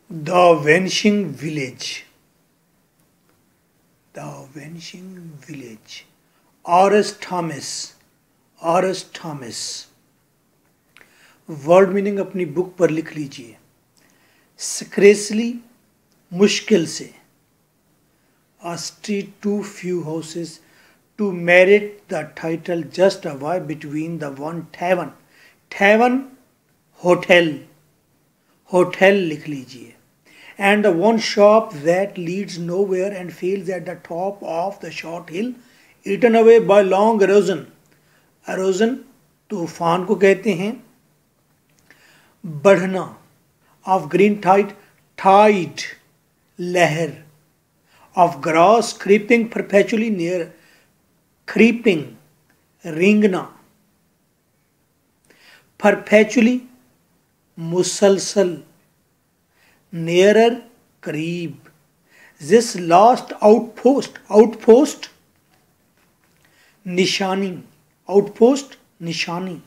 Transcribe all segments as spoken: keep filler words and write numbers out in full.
The Vanishing Village. The Vanishing Village. R S Thomas. R S Thomas. Word meaning अपनी book पर लिख लीजिए. स्क्रेसली, मुश्किल से. A street, too few houses to merit the title, just a way between the one tavern. Tavern, hotel. Hotel लिख लीजिए. And the one shop that leads nowhere and fails at the top of the short hill, eaten away by long erosion. Erosion तूफान को कहते हैं. बढ़ना of green tide, tide लहर. Of grass creeping perpetually near, creeping रेंगना. Perpetually मुसलसल. Nearer करीब. This last outpost, outpost निशानी. Outpost निशानी.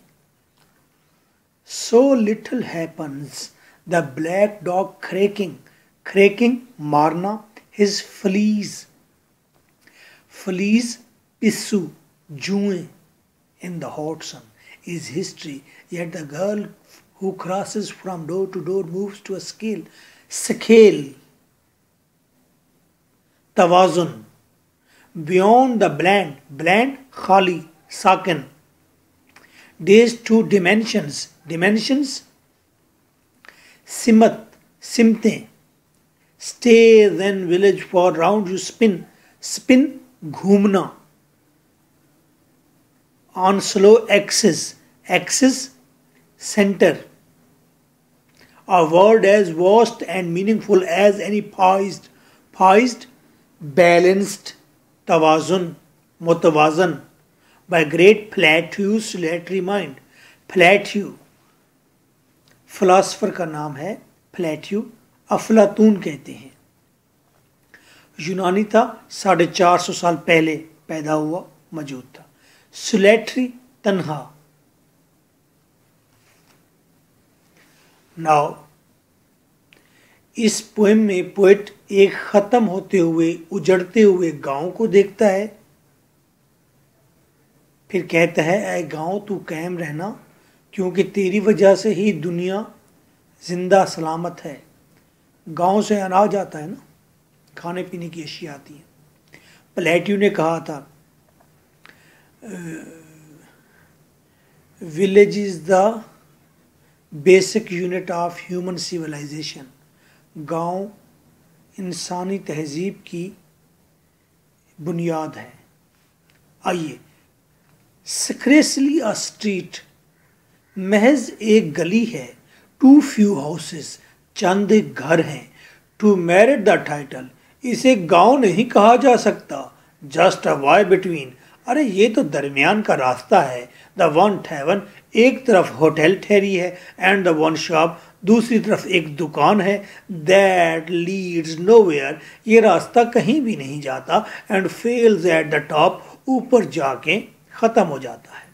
So little happens. The black dog cracking. Cracking मारना. His fleas. Fleas पिस्सू जुएं. In the hot sun is history. Yet the girl who crosses from door to door moves to a scale. Scale. Tawazun. Beyond the bland. Bland khali. Sakin. Days two dimensions. Dimensions. Simat. Simte. Stay then village for round you spin. Spin. Ghumna. On slow axis. Axis. Center. A word as vast and meaningful as any poised. Poised. Balanced. Tawazun. Mutawazan. By great Plato's solitary mind. Plato philosopher का नाम है. प्लेटो अफलातून कहते हैं. यूनानी था. साढ़े चार सौ साल पहले पैदा हुआ, मौजूद था. सोलिटरी तन्हा. नाउ इस पोएम में पोएट एक खत्म होते हुए उजड़ते हुए गांव को देखता है. फिर कहता है, ऐ गांव तू कायम रहना, क्योंकि तेरी वजह से ही दुनिया जिंदा सलामत है. गांव से अनाज आता है ना, खाने पीने की अशिया आती है. प्लेटो ने कहा था, village is the basic unit of human civilization. गांव इंसानी तहजीब की बुनियाद है. आइए. Scarcely a street. महज एक गली है. To few houses. चंद घर हैं. To merit the title. इसे गांव नहीं कहा जा सकता. Just a way between. अरे ये तो दरमियान का रास्ता है. The one tavern. एक तरफ होटल ठहरी है. And the one shop. दूसरी तरफ एक दुकान है. That leads nowhere. ये रास्ता कहीं भी नहीं जाता. And fails at the top. ऊपर जाके खत्म हो जाता है.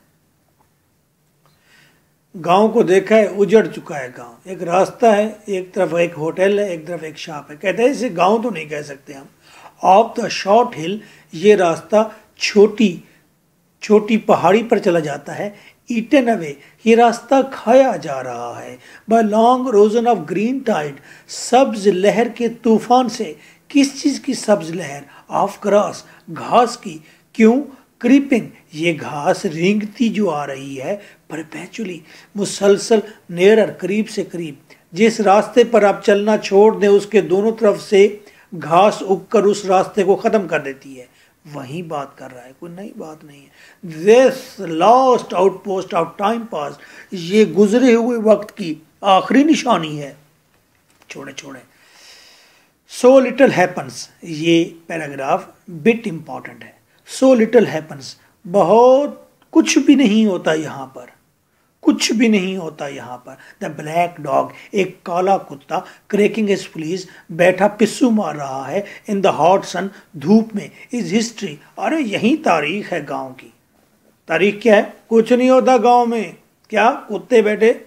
गांव को देखा है, उजड़ चुका है गांव. एक रास्ता है, एक तरफ एक होटल है, एक तरफ एक शॉप है. कहते हैं इसे गांव तो नहीं कह सकते हम. Of the short hill. ये रास्ता छोटी छोटी पहाड़ी पर चला जाता है. Eaten away. ये रास्ता खाया जा रहा है. By long erosion of green tide. सब्ज लहर के तूफान से. किस चीज की सब्ज लहर? Of grass. घास की. क्यों? क्रीपिंग. ये घास रेंगती जो आ रही है. परपेचुअली. मुसलसल. नेरर. करीब से करीब. जिस रास्ते पर आप चलना छोड़ दें, उसके दोनों तरफ से घास उगकर उस रास्ते को खत्म कर देती है. वही बात कर रहा है, कोई नई बात नहीं है. This last outpost of time past. ये गुजरे हुए वक्त की आखिरी निशानी है. छोड़े छोड़े. So little happens. ये पैराग्राफ बिट इंपॉर्टेंट है. So little happens. बहुत कुछ भी नहीं होता यहाँ पर. कुछ भी नहीं होता यहाँ पर. The black dog. एक काला कुत्ता. Cracking his fleas. बैठा पिस्सू मार रहा है. In the hot sun. धूप में. Is history. अरे यही तारीख है गांव की. तारीख क्या है? कुछ नहीं होता गांव में. क्या? कुत्ते बैठे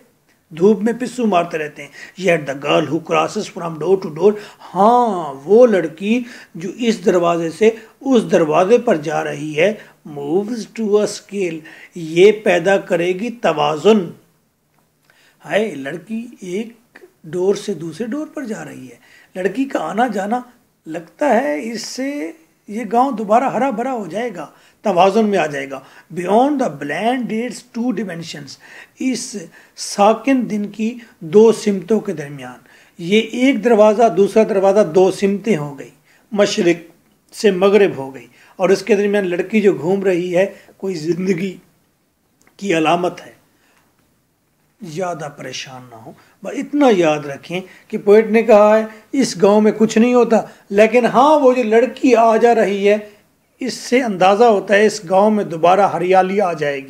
धूप में पिस्सू मारते रहते हैं। Yet the girl who crosses from door to door, हाँ वो लड़की जो इस दरवाजे से उस दरवाजे पर जा रही है, मूव्स टू अ स्केल, ये पैदा करेगी तवाजुन। है लड़की एक डोर से दूसरे डोर पर जा रही है, लड़की का आना जाना लगता है इससे ये गांव दोबारा हरा भरा हो जाएगा, तवाजुन में आ जाएगा। Beyond the bland dates two dimensions, इस साकिन दिन की दो सिमतों के दरमियान, ये एक दरवाज़ा दूसरा दरवाज़ा दो सिमतें हो गई, मशरिक से मगरिब हो गई, और इसके दरमियान लड़की जो घूम रही है कोई ज़िंदगी की अलामत है। ज़्यादा परेशान ना हो, बस इतना याद रखें कि पोइट ने कहा है इस गांव में कुछ नहीं होता, लेकिन हाँ वो जो लड़की आ जा रही है इससे अंदाज़ा होता है इस गांव में दोबारा हरियाली आ जाएगी।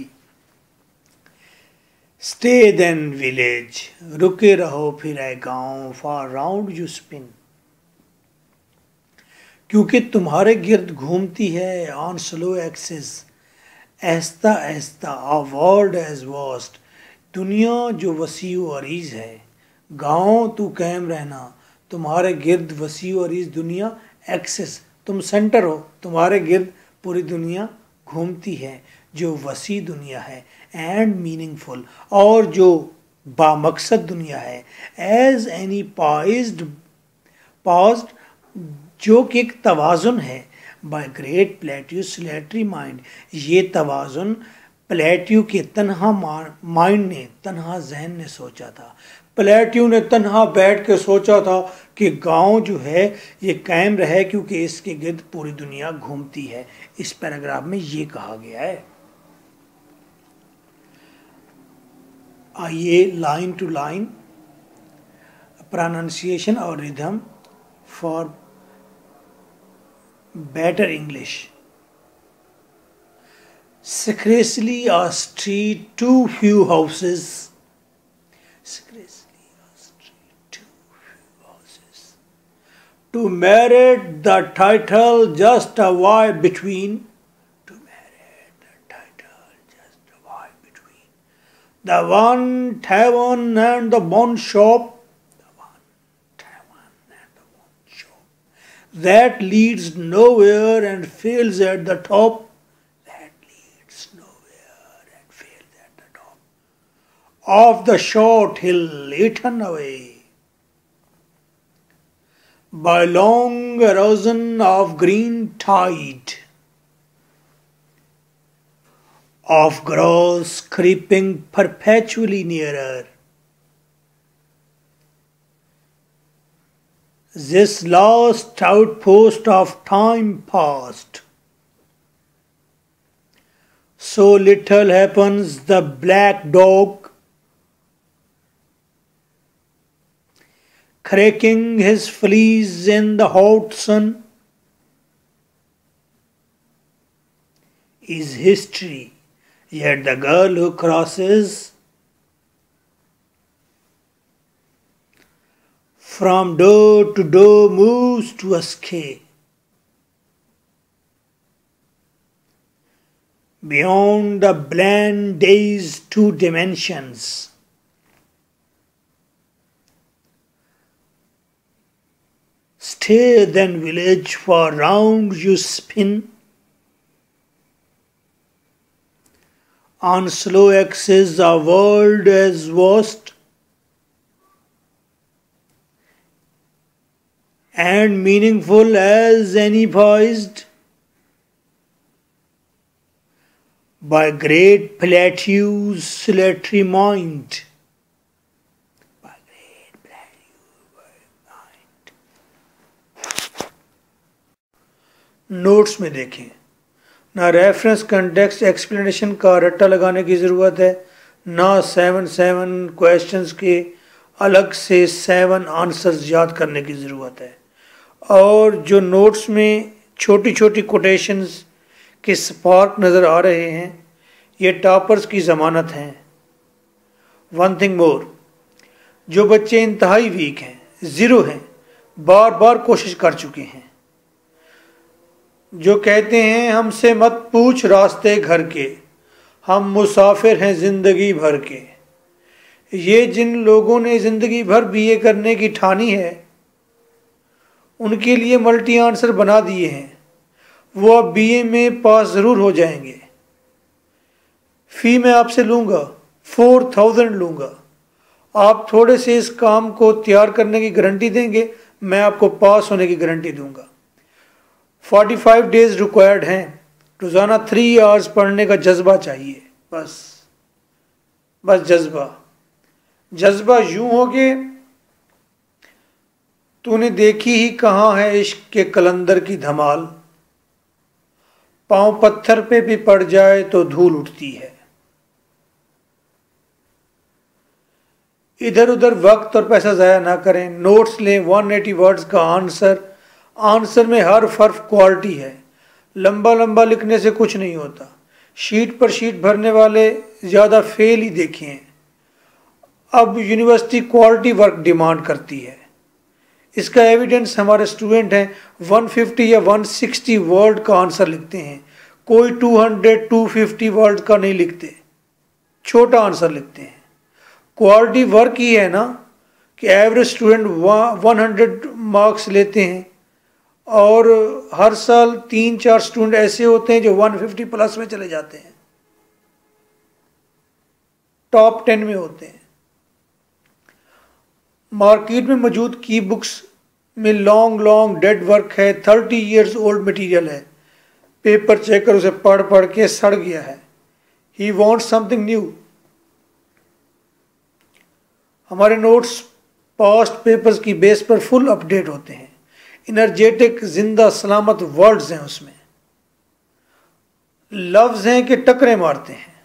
स्टे देन विलेज, रुके रहो फिर है गांव, फॉर राउंड यू स्पिन, क्योंकि तुम्हारे गिर्द घूमती है ऑन स्लो एक्सिस, ऐस्ता ऐस्ता आ वर्ल्ड एज वास्ट, दुनिया जो वसी और अरीज है। गाँव तू कायम रहना, तुम्हारे गिर्द वसी और अरीज दुनिया, एक्सिस तुम सेंटर हो, तुम्हारे गिर्द पूरी दुनिया घूमती है जो वसी दुनिया है, एंड मीनिंगफुल और जो बामकसद दुनिया है, एज एनी पाइज्ड पाज्ड जो कि एक तवाजुन है, by great Plato solitary mind, ये तवाजुन प्लेट्यू के तन्हा माइंड ने, तन्हा जहन ने सोचा था। प्लेट्यू ने तन्हा बैठ के सोचा था कि गांव जो है ये कायम रहे क्योंकि इसके गिर्द पूरी दुनिया घूमती है। इस पैराग्राफ में ये कहा गया है। आइए लाइन टू लाइन प्रोनाउंसिएशन और rhythm for better English. Scarcely a street, too few houses. Scarcely a street, too few houses. To merit the title, just a Y between. To merit the title, just a Y between. The one tavern and the one shop. The one tavern and the one shop. That leads nowhere and fails at the top. Of the short hill eaten away by long erosion of green tide, of grass creeping perpetually nearer. This last outpost of time past, so little happens the black dog, cracking his fleas in the hot sun, is history, yet the girl who crosses from door to door moves to escape. Beyond the bland day's two dimensions, stay then village, for round you spin on slow axis, a world as vast and meaningful as any poised by great Plato's solitary mind. Notes में देखें, ना reference context explanation का रट्टा लगाने की ज़रूरत है, ना सेवन सेवन क्वेश्चंस के अलग से सेवन आंसर्स याद करने की ज़रूरत है। और जो नोट्स में छोटी छोटी कोटेशंस के स्पार्क नज़र आ रहे हैं, ये टॉपर्स की ज़मानत हैं। वन थिंग मोर, जो बच्चे इंतहाई वीक हैं, ज़ीरो हैं, बार बार कोशिश कर चुके हैं, जो कहते हैं हमसे मत पूछ रास्ते घर के, हम मुसाफिर हैं ज़िंदगी भर के, ये जिन लोगों ने ज़िंदगी भर बीए करने की ठानी है उनके लिए मल्टी आंसर बना दिए हैं, वो अब बीए में पास ज़रूर हो जाएंगे। फ़ी मैं आपसे लूँगा, फोर थाउजेंड लूँगा। आप थोड़े से इस काम को तैयार करने की गारंटी देंगे, मैं आपको पास होने की गारंटी दूंगा। फोर्टी फाइव डेज रिक्वायर्ड हैं। रोज़ाना थ्री आवर्स पढ़ने का जज्बा चाहिए, बस बस जज्बा जज्बा यूं हो कि तूने देखी ही कहाँ है इश्क के कलंदर की धमाल, पांव पत्थर पे भी पड़ जाए तो धूल उठती है। इधर उधर वक्त और पैसा ज़ाया ना करें, नोट्स लें। वन एटी वर्ड्स का आंसर, आंसर में हर हर्फ क्वालिटी है। लंबा लंबा लिखने से कुछ नहीं होता। शीट पर शीट भरने वाले ज़्यादा फेल ही देखे हैं। अब यूनिवर्सिटी क्वालिटी वर्क डिमांड करती है। इसका एविडेंस हमारे स्टूडेंट हैं वन फिफ्टी या वन सिक्सटी वर्ड का आंसर लिखते हैं, कोई two hundred two fifty word का नहीं लिखते, छोटा आंसर लिखते हैं। क्वालिटी वर्क ही है ना कि average student one hundred marks लेते हैं और हर साल तीन चार स्टूडेंट ऐसे होते हैं जो वन फिफ्टी प्लस में चले जाते हैं, टॉप टेन में होते हैं। मार्केट में मौजूद की बुक्स में लॉन्ग लॉन्ग डेड वर्क है, थर्टी इयर्स ओल्ड मटेरियल है। पेपर चेकर उसे पढ़ पढ़ के सड़ गया है। He wants something new. हमारे नोट्स पास्ट पेपर्स की बेस पर फुल अपडेट होते हैं। इनर्जेटिक जिंदा सलामत वर्ड्स हैं उसमें, लफ्ज हैं कि टकरे मारते हैं।